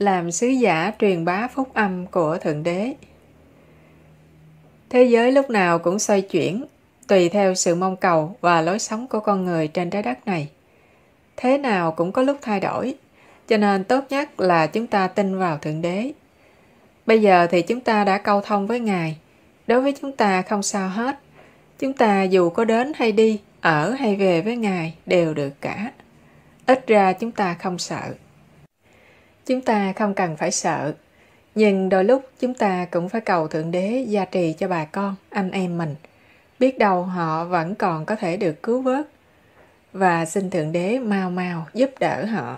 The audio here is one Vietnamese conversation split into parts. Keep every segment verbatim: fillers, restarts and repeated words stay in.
làm sứ giả truyền bá phúc âm của Thượng Đế. Thế giới lúc nào cũng xoay chuyển, tùy theo sự mong cầu và lối sống của con người trên trái đất này. Thế nào cũng có lúc thay đổi, cho nên tốt nhất là chúng ta tin vào Thượng Đế. Bây giờ thì chúng ta đã câu thông với Ngài. Đối với chúng ta không sao hết. Chúng ta dù có đến hay đi, ở hay về với Ngài đều được cả. Ít ra chúng ta không sợ. Chúng ta không cần phải sợ. Nhưng đôi lúc chúng ta cũng phải cầu Thượng Đế gia trì cho bà con, anh em mình. Biết đâu họ vẫn còn có thể được cứu vớt. Và xin Thượng Đế mau mau giúp đỡ họ.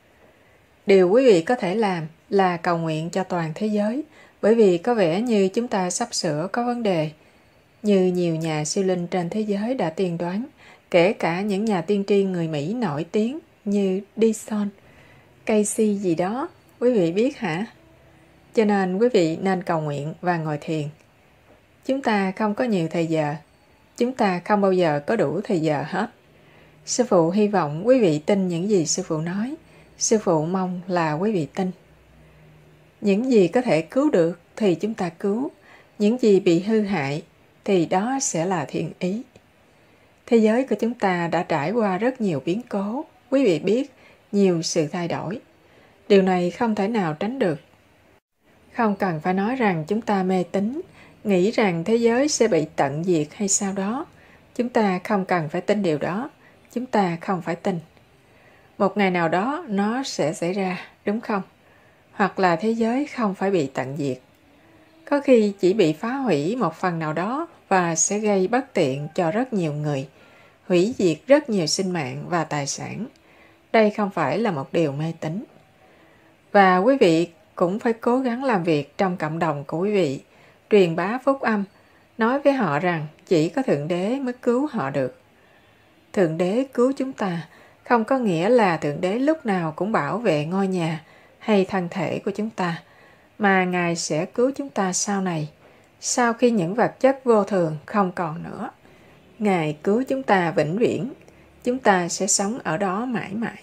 Điều quý vị có thể làm là cầu nguyện cho toàn thế giới, bởi vì có vẻ như chúng ta sắp sửa có vấn đề. Như nhiều nhà siêu linh trên thế giới đã tiên đoán, kể cả những nhà tiên tri người Mỹ nổi tiếng như Dyson, Casey gì đó, quý vị biết hả? Cho nên quý vị nên cầu nguyện và ngồi thiền. Chúng ta không có nhiều thời giờ. Chúng ta không bao giờ có đủ thời giờ hết. Sư phụ hy vọng quý vị tin những gì sư phụ nói. Sư phụ mong là quý vị tin. Những gì có thể cứu được thì chúng ta cứu. Những gì bị hư hại thì đó sẽ là thiện ý. Thế giới của chúng ta đã trải qua rất nhiều biến cố. Quý vị biết, nhiều sự thay đổi. Điều này không thể nào tránh được. Không cần phải nói rằng chúng ta mê tín, nghĩ rằng thế giới sẽ bị tận diệt hay sao đó. Chúng ta không cần phải tin điều đó. Chúng ta không phải tin. Một ngày nào đó nó sẽ xảy ra, đúng không? Hoặc là thế giới không phải bị tận diệt. Có khi chỉ bị phá hủy một phần nào đó và sẽ gây bất tiện cho rất nhiều người, hủy diệt rất nhiều sinh mạng và tài sản. Đây không phải là một điều mê tín. Và quý vị cũng phải cố gắng làm việc trong cộng đồng của quý vị, truyền bá phúc âm, nói với họ rằng chỉ có Thượng Đế mới cứu họ được. Thượng Đế cứu chúng ta không có nghĩa là Thượng Đế lúc nào cũng bảo vệ ngôi nhà hay thân thể của chúng ta, mà Ngài sẽ cứu chúng ta sau này, sau khi những vật chất vô thường không còn nữa. Ngài cứu chúng ta vĩnh viễn, chúng ta sẽ sống ở đó mãi mãi.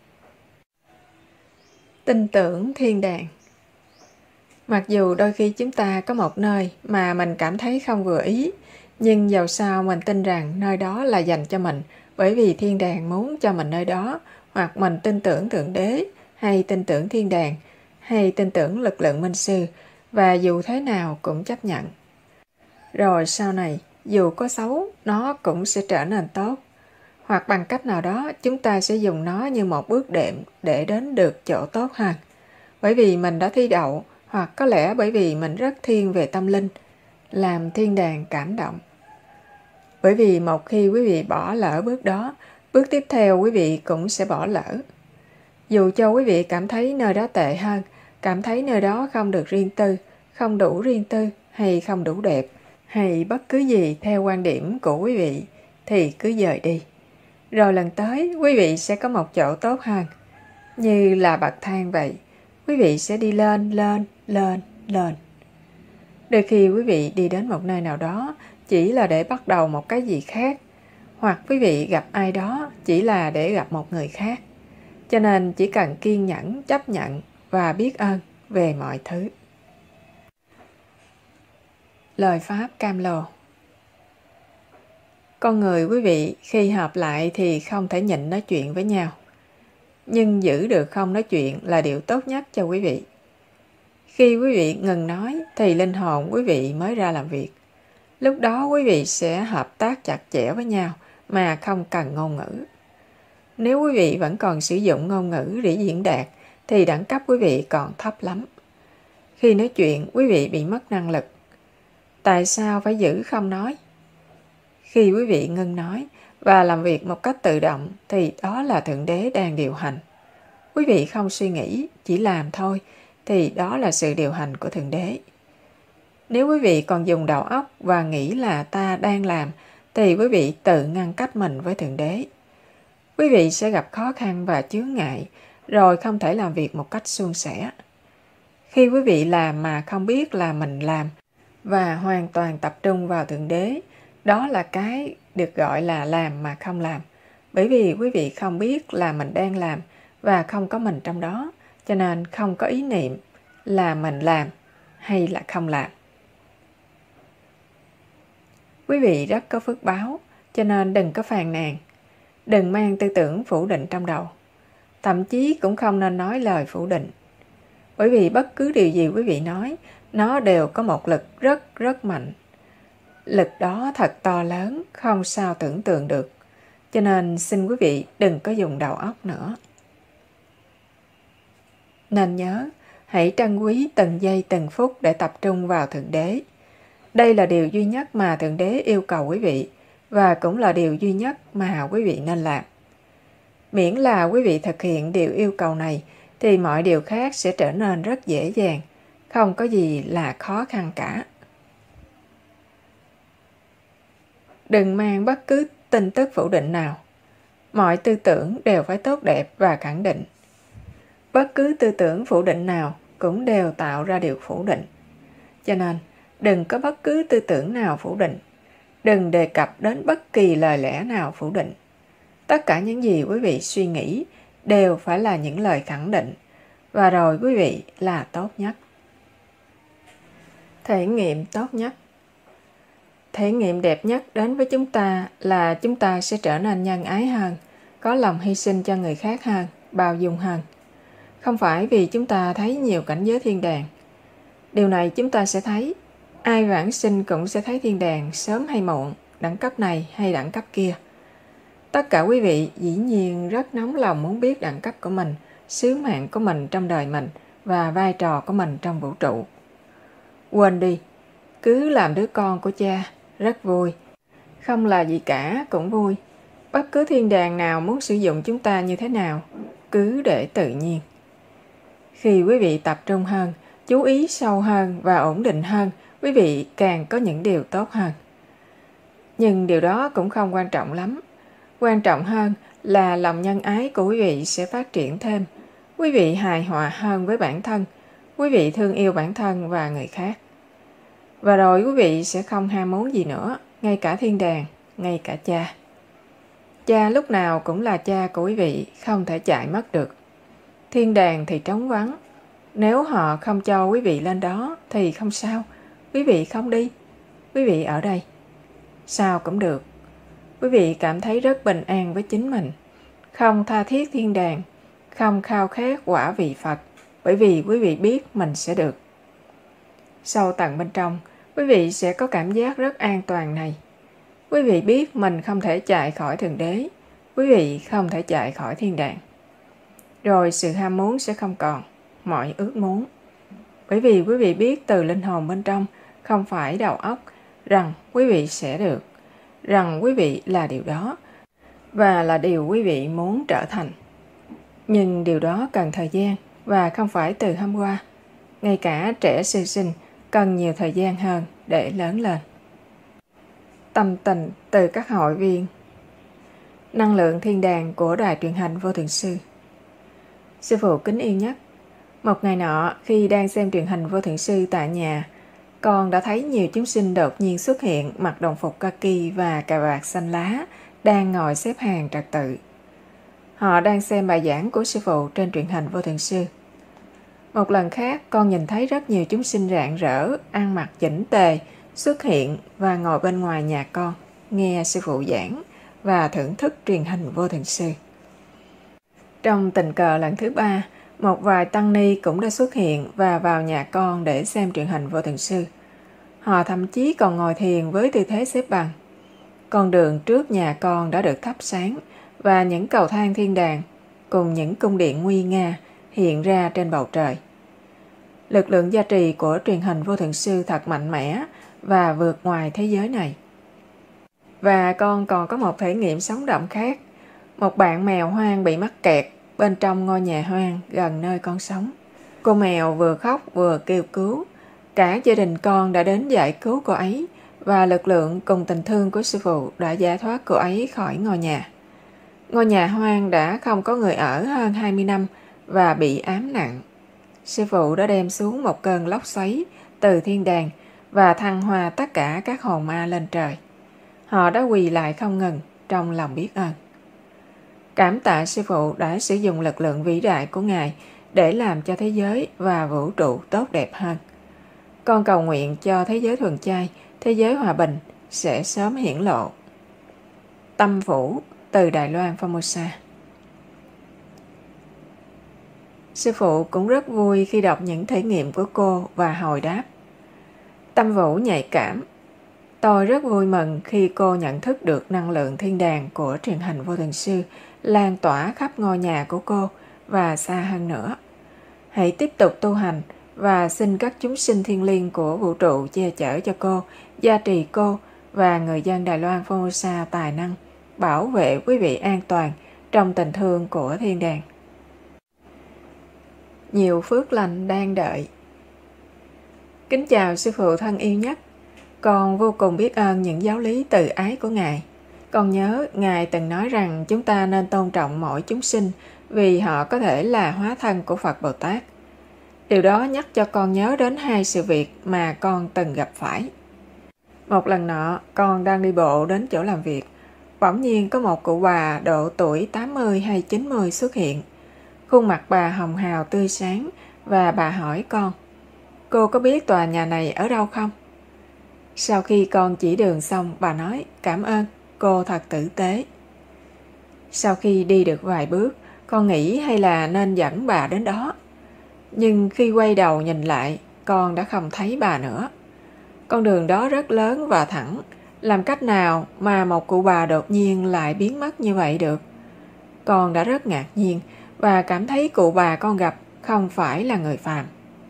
Tin tưởng thiên đàng. Mặc dù đôi khi chúng ta có một nơi mà mình cảm thấy không vừa ý, nhưng dầu sao mình tin rằng nơi đó là dành cho mình, bởi vì thiên đàng muốn cho mình nơi đó, hoặc mình tin tưởng Thượng Đế, hay tin tưởng thiên đàng, hay tin tưởng lực lượng minh sư, và dù thế nào cũng chấp nhận. Rồi sau này, dù có xấu, nó cũng sẽ trở nên tốt. Hoặc bằng cách nào đó, chúng ta sẽ dùng nó như một bước đệm để đến được chỗ tốt hơn. Bởi vì mình đã thi đậu, hoặc có lẽ bởi vì mình rất thiên về tâm linh, làm thiên đàng cảm động. Bởi vì một khi quý vị bỏ lỡ bước đó, bước tiếp theo quý vị cũng sẽ bỏ lỡ. Dù cho quý vị cảm thấy nơi đó tệ hơn, cảm thấy nơi đó không được riêng tư, không đủ riêng tư, hay không đủ đẹp, hay bất cứ gì theo quan điểm của quý vị, thì cứ dời đi. Rồi lần tới, quý vị sẽ có một chỗ tốt hơn. Như là bậc thang vậy, quý vị sẽ đi lên, lên, lên, lên. Đôi khi quý vị đi đến một nơi nào đó chỉ là để bắt đầu một cái gì khác, hoặc quý vị gặp ai đó chỉ là để gặp một người khác. Cho nên chỉ cần kiên nhẫn, chấp nhận và biết ơn về mọi thứ. Lời Pháp Cam Lồ. Con người quý vị khi hợp lại thì không thể nhịn nói chuyện với nhau. Nhưng giữ được không nói chuyện là điều tốt nhất cho quý vị. Khi quý vị ngừng nói thì linh hồn quý vị mới ra làm việc. Lúc đó quý vị sẽ hợp tác chặt chẽ với nhau mà không cần ngôn ngữ. Nếu quý vị vẫn còn sử dụng ngôn ngữ để diễn đạt thì đẳng cấp quý vị còn thấp lắm. Khi nói chuyện quý vị bị mất năng lực. Tại sao phải giữ không nói? Khi quý vị ngưng nói và làm việc một cách tự động thì đó là Thượng Đế đang điều hành. Quý vị không suy nghĩ, chỉ làm thôi thì đó là sự điều hành của Thượng Đế. Nếu quý vị còn dùng đầu óc và nghĩ là ta đang làm thì quý vị tự ngăn cách mình với Thượng Đế. Quý vị sẽ gặp khó khăn và chướng ngại rồi không thể làm việc một cách suôn sẻ. Khi quý vị làm mà không biết là mình làm và hoàn toàn tập trung vào Thượng Đế, đó là cái được gọi là làm mà không làm. Bởi vì quý vị không biết là mình đang làm và không có mình trong đó, cho nên không có ý niệm là mình làm hay là không làm. Quý vị rất có phước báo, cho nên đừng có phàn nàn, đừng mang tư tưởng phủ định trong đầu. Thậm chí cũng không nên nói lời phủ định. Bởi vì bất cứ điều gì quý vị nói, nó đều có một lực rất rất mạnh. Lực đó thật to lớn, không sao tưởng tượng được. Cho nên xin quý vị đừng có dùng đầu óc nữa. Nên nhớ, hãy trân quý từng giây từng phút để tập trung vào Thượng Đế. Đây là điều duy nhất mà Thượng Đế yêu cầu quý vị, và cũng là điều duy nhất mà quý vị nên làm. Miễn là quý vị thực hiện điều yêu cầu này, thì mọi điều khác sẽ trở nên rất dễ dàng, không có gì là khó khăn cả. Đừng mang bất cứ tin tức phủ định nào. Mọi tư tưởng đều phải tốt đẹp và khẳng định. Bất cứ tư tưởng phủ định nào cũng đều tạo ra điều phủ định. Cho nên, đừng có bất cứ tư tưởng nào phủ định. Đừng đề cập đến bất kỳ lời lẽ nào phủ định. Tất cả những gì quý vị suy nghĩ đều phải là những lời khẳng định, và rồi quý vị là tốt nhất. Thể nghiệm tốt nhất. Thể nghiệm đẹp nhất đến với chúng ta là chúng ta sẽ trở nên nhân ái hơn, có lòng hy sinh cho người khác hơn, bao dung hơn. Không phải vì chúng ta thấy nhiều cảnh giới thiên đàng. Điều này chúng ta sẽ thấy. Ai vãng sinh cũng sẽ thấy thiên đàng sớm hay muộn, đẳng cấp này hay đẳng cấp kia. Tất cả quý vị dĩ nhiên rất nóng lòng muốn biết đẳng cấp của mình, sứ mạng của mình trong đời mình và vai trò của mình trong vũ trụ. Quên đi, cứ làm đứa con của cha, rất vui. Không là gì cả cũng vui. Bất cứ thiên đàng nào muốn sử dụng chúng ta như thế nào, cứ để tự nhiên. Khi quý vị tập trung hơn, chú ý sâu hơn và ổn định hơn, quý vị càng có những điều tốt hơn. Nhưng điều đó cũng không quan trọng lắm. Quan trọng hơn là lòng nhân ái của quý vị sẽ phát triển thêm. Quý vị hài hòa hơn với bản thân. Quý vị thương yêu bản thân và người khác. Và rồi quý vị sẽ không ham muốn gì nữa, ngay cả thiên đàng, ngay cả cha. Cha lúc nào cũng là cha của quý vị, không thể chạy mất được. Thiên đàng thì trống vắng. Nếu họ không cho quý vị lên đó thì không sao. Quý vị không đi. Quý vị ở đây. Sao cũng được. Quý vị cảm thấy rất bình an với chính mình. Không tha thiết thiên đàng. Không khao khát quả vị Phật. Bởi vì quý vị biết mình sẽ được. Sâu tận bên trong, quý vị sẽ có cảm giác rất an toàn này. Quý vị biết mình không thể chạy khỏi Thượng Đế. Quý vị không thể chạy khỏi thiên đàng. Rồi sự ham muốn sẽ không còn. Mọi ước muốn. Bởi vì quý vị biết từ linh hồn bên trong, không phải đầu óc, rằng quý vị sẽ được. Rằng quý vị là điều đó. Và là điều quý vị muốn trở thành. Nhưng điều đó cần thời gian và không phải từ hôm qua. Ngay cả trẻ sơ sinh cần nhiều thời gian hơn để lớn lên. Tâm tình từ các hội viên. Năng lượng thiên đàng của Đài Truyền hình Vô Thượng Sư. Sư phụ kính yêu nhất, một ngày nọ khi đang xem truyền hình Vô Thượng Sư tại nhà, con đã thấy nhiều chúng sinh đột nhiên xuất hiện mặc đồng phục kaki và cà vạt xanh lá, đang ngồi xếp hàng trật tự. Họ đang xem bài giảng của sư phụ trên truyền hình Vô Thượng Sư. Một lần khác, con nhìn thấy rất nhiều chúng sinh rạng rỡ, ăn mặc chỉnh tề, xuất hiện và ngồi bên ngoài nhà con, nghe sư phụ giảng và thưởng thức truyền hình Vô Thượng Sư. Trong tình cờ lần thứ ba, một vài tăng ni cũng đã xuất hiện và vào nhà con để xem truyền hình Vô Thượng Sư. Họ thậm chí còn ngồi thiền với tư thế xếp bằng. Con đường trước nhà con đã được thắp sáng và những cầu thang thiên đàng cùng những cung điện nguy nga hiện ra trên bầu trời. Lực lượng gia trì của truyền hình Vô Thượng Sư thật mạnh mẽ và vượt ngoài thế giới này. Và con còn có một thể nghiệm sống động khác. Một bạn mèo hoang bị mắc kẹt bên trong ngôi nhà hoang gần nơi con sống. Cô mèo vừa khóc vừa kêu cứu. Cả gia đình con đã đến giải cứu cô ấy và lực lượng cùng tình thương của sư phụ đã giải thoát cô ấy khỏi ngôi nhà. Ngôi nhà hoang đã không có người ở hơn hai mươi năm và bị ám nặng. Sư phụ đã đem xuống một cơn lốc xoáy từ thiên đàng và thăng hoa tất cả các hồn ma lên trời. Họ đã quỳ lại không ngừng trong lòng biết ơn. Cảm tạ sư phụ đã sử dụng lực lượng vĩ đại của Ngài để làm cho thế giới và vũ trụ tốt đẹp hơn. Con cầu nguyện cho thế giới thuần chay, thế giới hòa bình sẽ sớm hiển lộ. Tâm Vũ từ Đài Loan, Formosa. Sư phụ cũng rất vui khi đọc những thể nghiệm của cô và hồi đáp. Tâm Vũ nhạy cảm. Tôi rất vui mừng khi cô nhận thức được năng lượng thiên đàng của truyền hình Vô Thường Sư lan tỏa khắp ngôi nhà của cô và xa hơn nữa. Hãy tiếp tục tu hành và xin các chúng sinh thiên liêng của vũ trụ che chở cho cô, gia trì cô và người dân Đài Loan Formosa tài năng, bảo vệ quý vị an toàn trong tình thương của thiên đàng. Nhiều phước lành đang đợi. Kính chào sư phụ thân yêu nhất. Con vô cùng biết ơn những giáo lý từ ái của Ngài. Con nhớ Ngài từng nói rằng chúng ta nên tôn trọng mỗi chúng sinh vì họ có thể là hóa thân của Phật Bồ Tát. Điều đó nhắc cho con nhớ đến hai sự việc mà con từng gặp phải. Một lần nọ, con đang đi bộ đến chỗ làm việc. Bỗng nhiên có một cụ bà độ tuổi tám mươi hay chín mươi xuất hiện. Khuôn mặt bà hồng hào tươi sáng và bà hỏi con, cô có biết tòa nhà này ở đâu không? Sau khi con chỉ đường xong, bà nói, cảm ơn, cô thật tử tế. Sau khi đi được vài bước, con nghĩ hay là nên dẫn bà đến đó. Nhưng khi quay đầu nhìn lại, con đã không thấy bà nữa. Con đường đó rất lớn và thẳng, làm cách nào mà một cụ bà đột nhiên lại biến mất như vậy được? Con đã rất ngạc nhiên và cảm thấy cụ bà con gặp không phải là người phàm.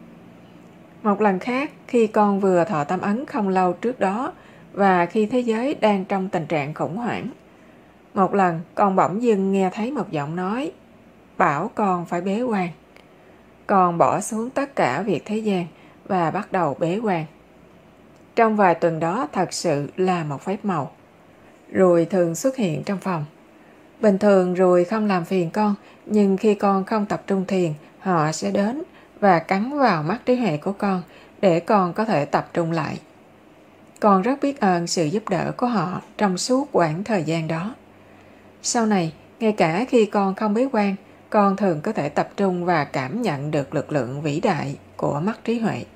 Một lần khác, khi con vừa thọ tâm ấn không lâu trước đó và khi thế giới đang trong tình trạng khủng hoảng, một lần con bỗng dưng nghe thấy một giọng nói bảo con phải bế quan. Con bỏ xuống tất cả việc thế gian và bắt đầu bế quan. Trong vài tuần đó thật sự là một phép màu. Ruồi thường xuất hiện trong phòng. Bình thường ruồi không làm phiền con, nhưng khi con không tập trung thiền, họ sẽ đến và cắn vào mắt trí huệ của con để con có thể tập trung lại. Con rất biết ơn sự giúp đỡ của họ trong suốt quãng thời gian đó. Sau này, ngay cả khi con không bế quan, con thường có thể tập trung và cảm nhận được lực lượng vĩ đại của mắt trí huệ.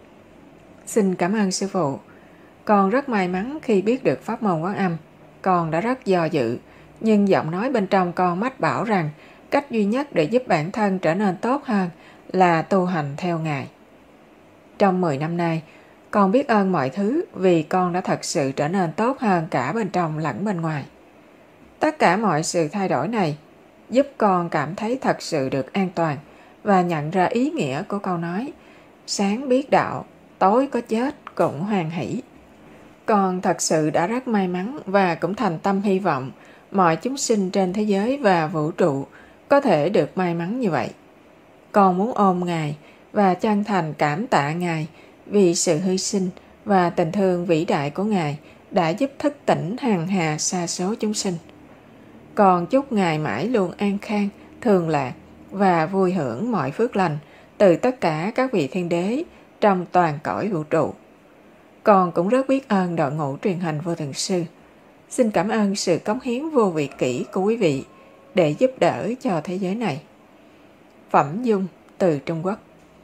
Xin cảm ơn sư phụ. Con rất may mắn khi biết được pháp môn Quán Âm. Con đã rất do dự, nhưng giọng nói bên trong con mách bảo rằng cách duy nhất để giúp bản thân trở nên tốt hơn là tu hành theo Ngài. Trong mười năm nay, con biết ơn mọi thứ vì con đã thật sự trở nên tốt hơn cả bên trong lẫn bên ngoài. Tất cả mọi sự thay đổi này giúp con cảm thấy thật sự được an toàn và nhận ra ý nghĩa của câu nói sáng biết đạo, tối có chết cũng hoan hỷ. Con thật sự đã rất may mắn và cũng thành tâm hy vọng mọi chúng sinh trên thế giới và vũ trụ có thể được may mắn như vậy. Con muốn ôm Ngài và chân thành cảm tạ Ngài vì sự hy sinh và tình thương vĩ đại của Ngài đã giúp thức tỉnh hàng hà sa số chúng sinh. Con chúc Ngài mãi luôn an khang, thường lạc và vui hưởng mọi phước lành từ tất cả các vị thiên đế trong toàn cõi vũ trụ. Con cũng rất biết ơn đội ngũ truyền hình Vô Thường Sư. Xin cảm ơn sự cống hiến vô vị kỷ của quý vị để giúp đỡ cho thế giới này. Phẩm Dung từ Trung Quốc.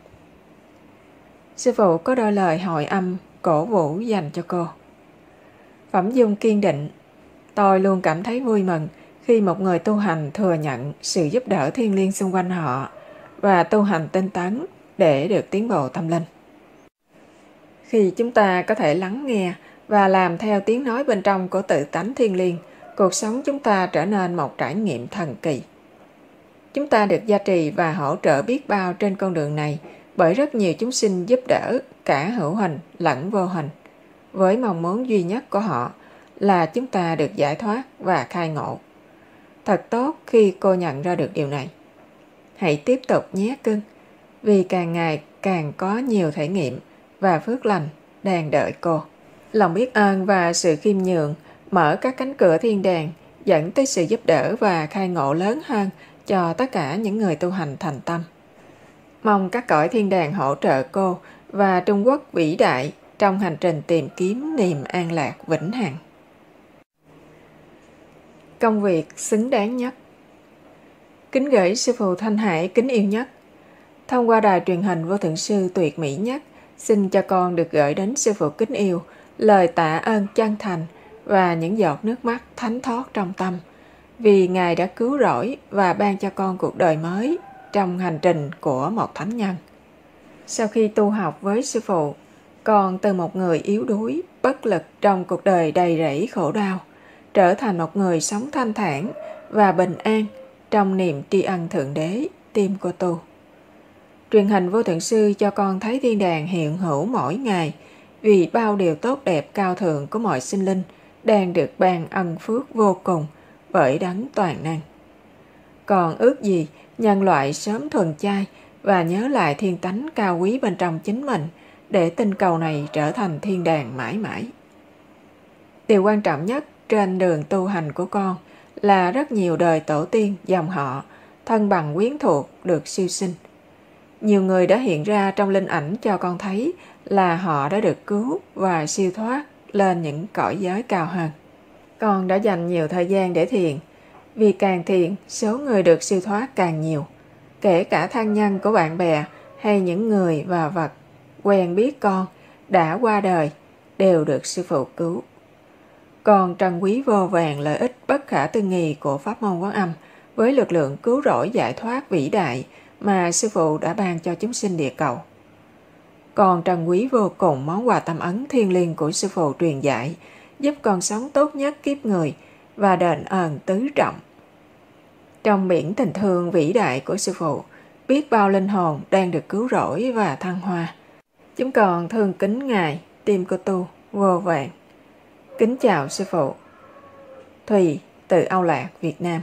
Sư phụ có đôi lời hội âm cổ vũ dành cho cô. Phẩm Dung kiên định. Tôi luôn cảm thấy vui mừng khi một người tu hành thừa nhận sự giúp đỡ thiêng liêng xung quanh họ và tu hành tinh tấn để được tiến bộ tâm linh. Khi chúng ta có thể lắng nghe và làm theo tiếng nói bên trong của tự tánh thiêng liêng, cuộc sống chúng ta trở nên một trải nghiệm thần kỳ. Chúng ta được gia trì và hỗ trợ biết bao trên con đường này bởi rất nhiều chúng sinh giúp đỡ cả hữu hình lẫn vô hình, với mong muốn duy nhất của họ là chúng ta được giải thoát và khai ngộ. Thật tốt khi cô nhận ra được điều này. Hãy tiếp tục nhé cưng, vì càng ngày càng có nhiều thể nghiệm và phước lành đang đợi cô. Lòng biết ơn và sự khiêm nhường mở các cánh cửa thiên đàng, dẫn tới sự giúp đỡ và khai ngộ lớn hơn cho tất cả những người tu hành thành tâm. Mong các cõi thiên đàng hỗ trợ cô và Trung Quốc vĩ đại trong hành trình tìm kiếm niềm an lạc vĩnh hằng. Công việc xứng đáng nhất. Kính gửi sư phụ Thanh Hải kính yêu nhất. Thông qua đài truyền hình Vô Thượng Sư tuyệt mỹ nhất, xin cho con được gửi đến sư phụ kính yêu lời tạ ơn chân thành và những giọt nước mắt thánh thót trong tâm, vì Ngài đã cứu rỗi và ban cho con cuộc đời mới trong hành trình của một thánh nhân. Sau khi tu học với sư phụ, con từ một người yếu đuối, bất lực trong cuộc đời đầy rẫy khổ đau, trở thành một người sống thanh thản và bình an trong niềm tri ân Thượng Đế, tim cô tu. Truyền hình Vô Thượng Sư cho con thấy thiên đàng hiện hữu mỗi ngày, vì bao điều tốt đẹp cao thượng của mọi sinh linh đang được ban ân phước vô cùng bởi đấng toàn năng. Còn ước gì nhân loại sớm thuần chay và nhớ lại thiên tánh cao quý bên trong chính mình, để tinh cầu này trở thành thiên đàng mãi mãi. Điều quan trọng nhất trên đường tu hành của con là rất nhiều đời tổ tiên, dòng họ, thân bằng quyến thuộc được siêu sinh. Nhiều người đã hiện ra trong linh ảnh cho con thấy là họ đã được cứu và siêu thoát lên những cõi giới cao hơn. Con đã dành nhiều thời gian để thiền, vì càng thiền, số người được siêu thoát càng nhiều, kể cả thân nhân của bạn bè hay những người và vật quen biết con đã qua đời đều được sư phụ cứu. Con trân quý vô vàn lợi ích bất khả tư nghị của pháp môn Quán Âm với lực lượng cứu rỗi giải thoát vĩ đại mà sư phụ đã ban cho chúng sinh địa cầu. Con trân quý vô cùng món quà tâm ấn thiêng liêng của sư phụ truyền dạy, giúp con sống tốt nhất kiếp người và đền ơn tứ trọng. Trong biển tình thương vĩ đại của sư phụ, biết bao linh hồn đang được cứu rỗi và thăng hoa. Chúng con thương kính Ngài, tim cô tu vô vàn. Kính chào sư phụ. Thùy từ Âu Lạc, Việt Nam.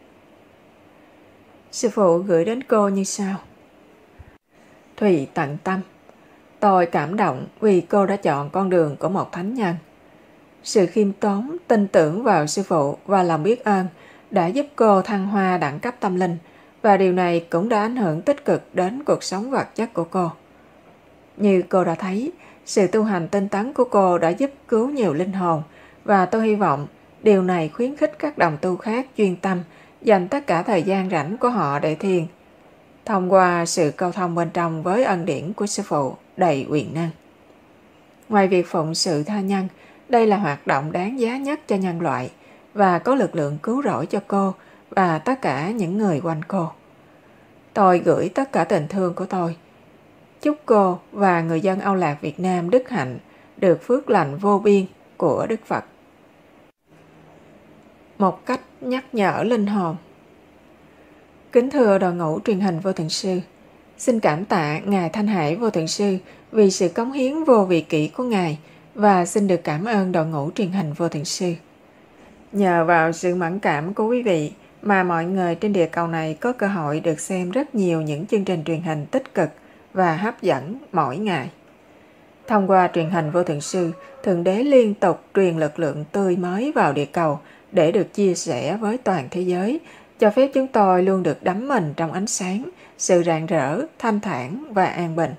Sư phụ gửi đến cô như sau. Thùy tận tâm. Tôi cảm động vì cô đã chọn con đường của một thánh nhân. Sự khiêm tốn, tin tưởng vào sư phụ và lòng biết ơn đã giúp cô thăng hoa đẳng cấp tâm linh, và điều này cũng đã ảnh hưởng tích cực đến cuộc sống vật chất của cô. Như cô đã thấy, sự tu hành tinh tấn của cô đã giúp cứu nhiều linh hồn, và tôi hy vọng điều này khuyến khích các đồng tu khác chuyên tâm dành tất cả thời gian rảnh của họ để thiền, thông qua sự câu thông bên trong với ân điển của sư phụ đầy quyền năng. Ngoài việc phụng sự tha nhân, đây là hoạt động đáng giá nhất cho nhân loại và có lực lượng cứu rỗi cho cô và tất cả những người quanh cô. Tôi gửi tất cả tình thương của tôi. Chúc cô và người dân Âu Lạc Việt Nam đức hạnh, được phước lành vô biên của Đức Phật. Một cách nhắc nhở linh hồn. Kính thưa đội ngũ truyền hình Vô Thượng Sư, xin cảm tạ Ngài Thanh Hải Vô Thượng Sư vì sự cống hiến vô vị kỷ của Ngài, và xin được cảm ơn đội ngũ truyền hình Vô Thượng Sư. Nhờ vào sự mẫn cảm của quý vị mà mọi người trên địa cầu này có cơ hội được xem rất nhiều những chương trình truyền hình tích cực và hấp dẫn mỗi ngày. Thông qua truyền hình Vô Thượng Sư, Thượng Đế liên tục truyền lực lượng tươi mới vào địa cầu để được chia sẻ với toàn thế giới, cho phép chúng tôi luôn được đắm mình trong ánh sáng, sự rạng rỡ, thanh thản và an bình.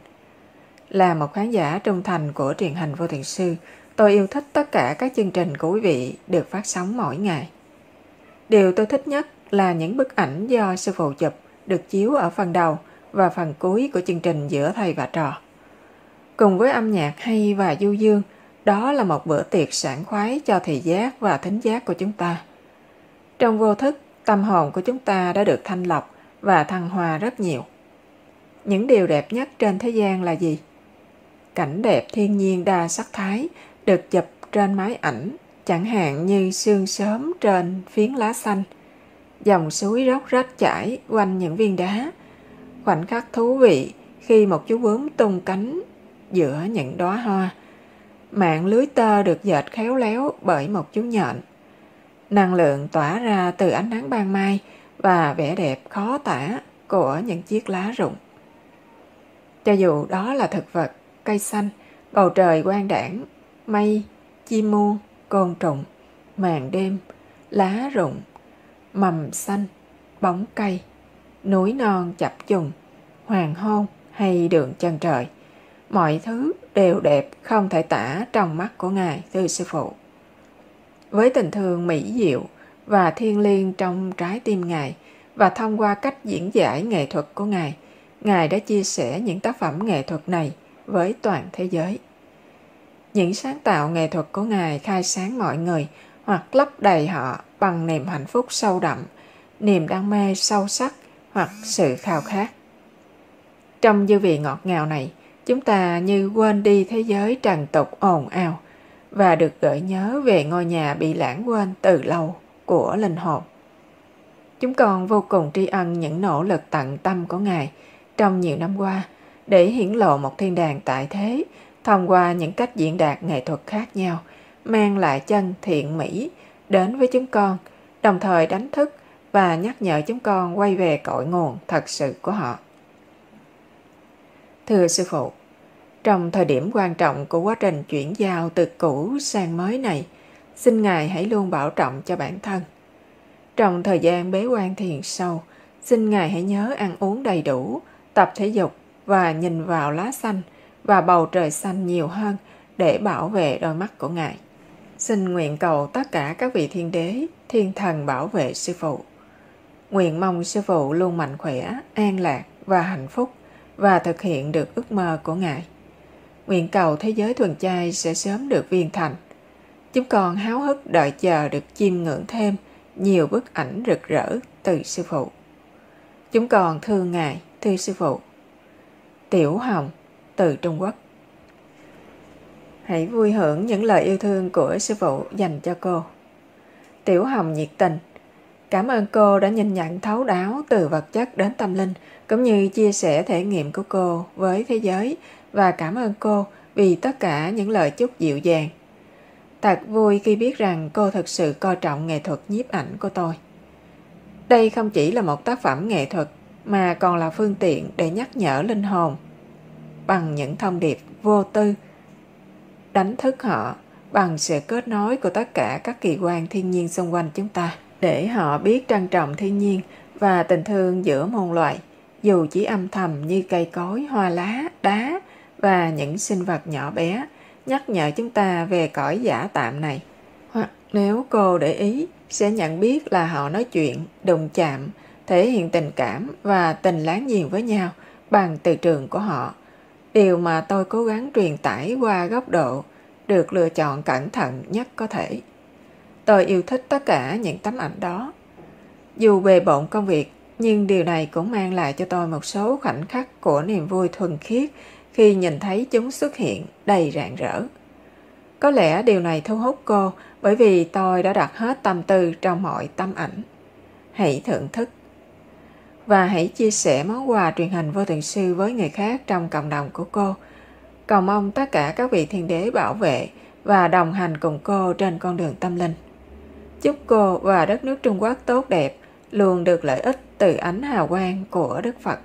Là một khán giả trung thành của truyền hình Vô Thượng Sư, tôi yêu thích tất cả các chương trình của quý vị được phát sóng mỗi ngày. Điều tôi thích nhất là những bức ảnh do sư phụ chụp được chiếu ở phần đầu và phần cuối của chương trình giữa thầy và trò. Cùng với âm nhạc hay và du dương, đó là một bữa tiệc sảng khoái cho thị giác và thính giác của chúng ta. Trong vô thức, tâm hồn của chúng ta đã được thanh lọc và thăng hoa rất nhiều. Những điều đẹp nhất trên thế gian là gì? Cảnh đẹp thiên nhiên đa sắc thái được chụp trên máy ảnh, chẳng hạn như sương sớm trên phiến lá xanh, dòng suối róc rách chảy quanh những viên đá, khoảnh khắc thú vị khi một chú bướm tung cánh giữa những đóa hoa, mạng lưới tơ được dệt khéo léo bởi một chú nhện, năng lượng tỏa ra từ ánh nắng ban mai và vẻ đẹp khó tả của những chiếc lá rụng. Cho dù đó là thực vật, cây xanh, bầu trời quang đãng, mây, chim muông, côn trùng, màn đêm, lá rụng, mầm xanh, bóng cây, núi non chập trùng, hoàng hôn hay đường chân trời, mọi thứ đều đẹp không thể tả trong mắt của Ngài, thưa sư phụ. Với tình thương mỹ diệu và thiêng liêng trong trái tim Ngài, và thông qua cách diễn giải nghệ thuật của Ngài, Ngài đã chia sẻ những tác phẩm nghệ thuật này với toàn thế giới. Những sáng tạo nghệ thuật của Ngài khai sáng mọi người hoặc lấp đầy họ bằng niềm hạnh phúc sâu đậm, niềm đam mê sâu sắc hoặc sự khao khát. Trong dư vị ngọt ngào này, chúng ta như quên đi thế giới trần tục ồn ào và được gợi nhớ về ngôi nhà bị lãng quên từ lâu của linh hồn. Chúng con vô cùng tri ân những nỗ lực tận tâm của Ngài trong nhiều năm qua để hiển lộ một thiên đàng tại thế thông qua những cách diễn đạt nghệ thuật khác nhau, mang lại chân thiện mỹ đến với chúng con, đồng thời đánh thức và nhắc nhở chúng con quay về cội nguồn thật sự của họ. Thưa Sư Phụ, trong thời điểm quan trọng của quá trình chuyển giao từ cũ sang mới này, xin Ngài hãy luôn bảo trọng cho bản thân. Trong thời gian bế quan thiền sâu, xin Ngài hãy nhớ ăn uống đầy đủ, tập thể dục và nhìn vào lá xanh và bầu trời xanh nhiều hơn để bảo vệ đôi mắt của Ngài. Xin nguyện cầu tất cả các vị thiên đế, thiên thần bảo vệ Sư Phụ. Nguyện mong Sư Phụ luôn mạnh khỏe, an lạc và hạnh phúc và thực hiện được ước mơ của Ngài. Nguyện cầu thế giới thuần chay sẽ sớm được viên thành. Chúng con háo hức đợi chờ được chiêm ngưỡng thêm nhiều bức ảnh rực rỡ từ Sư Phụ. Chúng con thương Ngài, thưa Sư Phụ. Tiểu Hồng, từ Trung Quốc. Hãy vui hưởng những lời yêu thương của Sư Phụ dành cho cô. Tiểu Hồng nhiệt tình. Cảm ơn cô đã nhìn nhận thấu đáo từ vật chất đến tâm linh, cũng như chia sẻ thể nghiệm của cô với thế giới, và cảm ơn cô vì tất cả những lời chúc dịu dàng. Thật vui khi biết rằng cô thực sự coi trọng nghệ thuật nhiếp ảnh của tôi. Đây không chỉ là một tác phẩm nghệ thuật, mà còn là phương tiện để nhắc nhở linh hồn bằng những thông điệp vô tư, đánh thức họ bằng sự kết nối của tất cả các kỳ quan thiên nhiên xung quanh chúng ta, để họ biết trân trọng thiên nhiên và tình thương giữa muôn loài, dù chỉ âm thầm như cây cối, hoa lá, đá và những sinh vật nhỏ bé, nhắc nhở chúng ta về cõi giả tạm này. Hoặc nếu cô để ý, sẽ nhận biết là họ nói chuyện, đụng chạm, thể hiện tình cảm và tình láng giềng với nhau bằng từ trường của họ. Điều mà tôi cố gắng truyền tải qua góc độ được lựa chọn cẩn thận nhất có thể. Tôi yêu thích tất cả những tấm ảnh đó. Dù bề bộn công việc, nhưng điều này cũng mang lại cho tôi một số khoảnh khắc của niềm vui thuần khiết khi nhìn thấy chúng xuất hiện đầy rạng rỡ. Có lẽ điều này thu hút cô bởi vì tôi đã đặt hết tâm tư trong mọi tấm ảnh. Hãy thưởng thức và hãy chia sẻ món quà truyền hình Vô Thượng Sư với người khác trong cộng đồng của cô. Cầu mong tất cả các vị thiên đế bảo vệ và đồng hành cùng cô trên con đường tâm linh. Chúc cô và đất nước Trung Quốc tốt đẹp, luôn được lợi ích từ ánh hào quang của Đức Phật.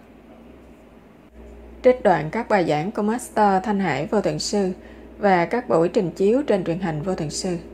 Trích đoạn các bài giảng của Master Thanh Hải Vô Thượng Sư và các buổi trình chiếu trên truyền hình Vô Thượng Sư.